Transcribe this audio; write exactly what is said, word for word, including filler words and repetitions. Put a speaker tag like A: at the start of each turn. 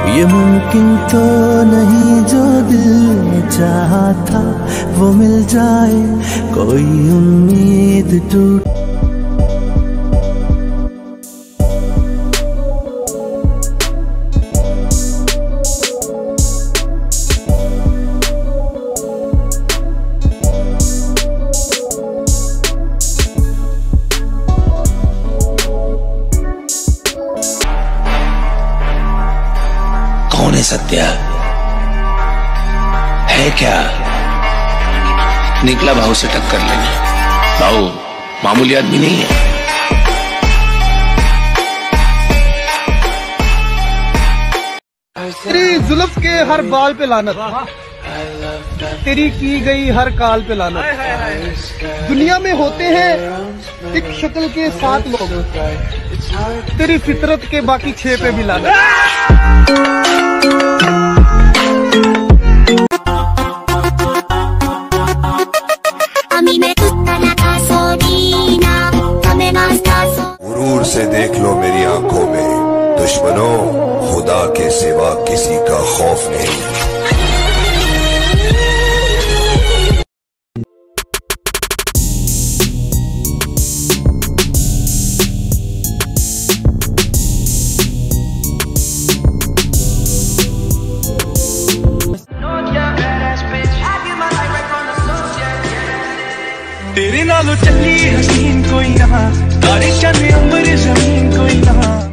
A: ये मुमकिन तो नहीं जो दिल ने चाहा था वो मिल जाए, कोई उम्मीद टूट।
B: कौन है सत्या? है क्या? निकला भाव से टक्कर लेने। भाव मामूली आदमी नहीं है।
C: तेरी जुल्फ के हर बाल पे लानत, तेरी की गई हर काल पे लानत। दुनिया में होते हैं एक शक्ल के सात लोग, तेरी फितरत के बाकी छह पे भी लानत।
D: गुरूर से देख लो मेरी आंखों में, दुश्मनों खुदा के सिवा किसी का खौफ नहीं।
E: तेरे नालों चली हसीन कोई ना, तारे चंद अंबर जमीन कोई ना।